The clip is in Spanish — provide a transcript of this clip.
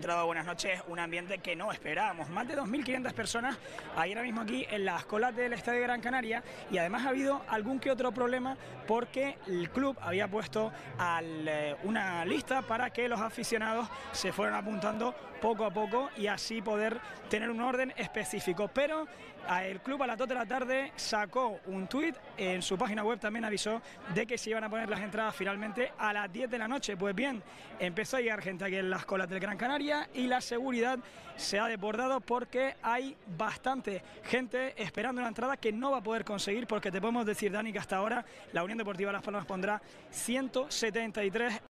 Buenas noches, un ambiente que no esperábamos. Más de 2.500 personas ahora mismo aquí en las colas del Estadio Gran Canaria, y además ha habido algún que otro problema porque el club había puesto una lista para que los aficionados se fueran apuntando poco a poco y así poder tener un orden específico. Pero el club a las 2 de la tarde sacó un tuit, en su página web también avisó de que se iban a poner las entradas finalmente a las 10 de la noche. Pues bien, empezó a llegar gente aquí en las colas del Gran Canaria y la seguridad se ha desbordado porque hay bastante gente esperando una entrada que no va a poder conseguir, porque te podemos decir, Dani, que hasta ahora la Unión Deportiva Las Palmas pondrá 173